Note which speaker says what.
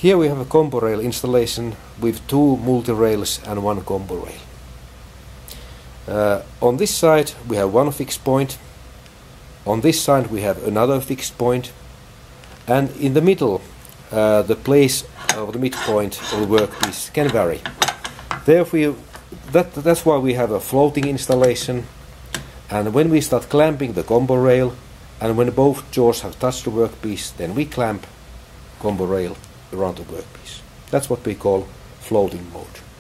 Speaker 1: Here we have a combo rail installation with 2 multi-rails and 1 combo rail. On this side we have 1 fixed point, on this side we have another fixed point, and in the middle the place of the midpoint of the workpiece can vary. Therefore, that's why we have a floating installation, and when we start clamping the combo rail and when both jaws have touched the workpiece, then we clamp combo rail around the workpiece. That's what we call floating mode.